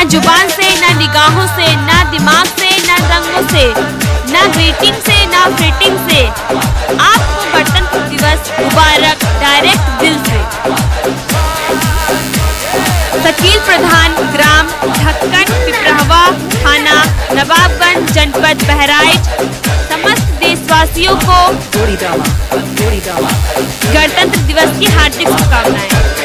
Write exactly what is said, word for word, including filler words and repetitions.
जुबान से, ना निगाहों से, ना दिमाग से, ना रंगों से, ना ग्रीटिंग से, ना फिटिंग से, आपको गणतंत्र दिवस मुबारक डायरेक्ट दिल से। शकील प्रधान, ग्राम ढक्कन, पिपरहवा, थाना नवाबगंज, जनपद बहराइच, समस्त देशवासियों को गणतंत्र दिवस की हार्दिक शुभकामनाएं।